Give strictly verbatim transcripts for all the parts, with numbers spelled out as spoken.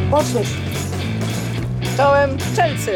Pocznij. Czołem Strzelcy.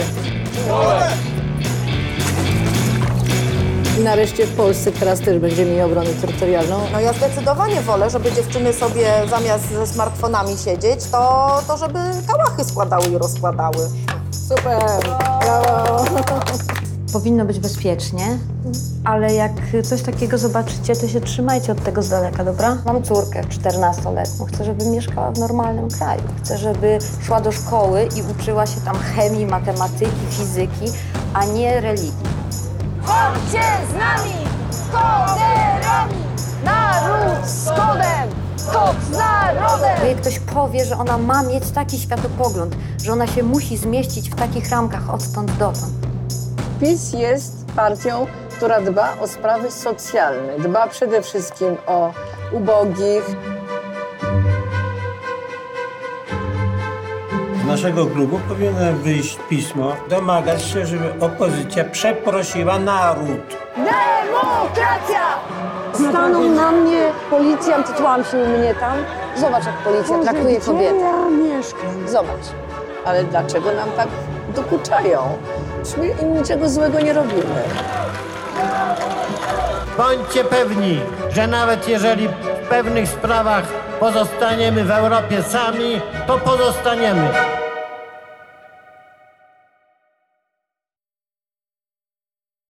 I nareszcie w Polsce teraz też będziemy mieli obronę terytorialną. No ja zdecydowanie wolę, żeby dziewczyny sobie zamiast ze smartfonami siedzieć, to, to żeby kałachy składały i rozkładały. Super! Brawo! Powinno być bezpiecznie, ale jak coś takiego zobaczycie, to się trzymajcie od tego z daleka, dobra? Mam córkę czternastoletnią, chcę, żeby mieszkała w normalnym kraju. Chcę, żeby szła do szkoły i uczyła się tam chemii, matematyki, fizyki, a nie religii. Chodźcie z nami, koderami! Naród z kodem, kod z narodem! Jak ktoś powie, że ona ma mieć taki światopogląd, że ona się musi zmieścić w takich ramkach odtąd dotąd. PiS jest partią, która dba o sprawy socjalne. Dba przede wszystkim o ubogich. Z naszego klubu powinno wyjść pismo, domagać się, żeby opozycja przeprosiła naród. Demokracja! Stanął na mnie policjant, tłamsił mnie tam. Zobacz, jak policja traktuje kobietę. Ja mieszkam. Zobacz. Ale dlaczego nam tak dokuczają? My im niczego złego nie robimy. Bądźcie pewni, że nawet jeżeli w pewnych sprawach pozostaniemy w Europie sami, to pozostaniemy.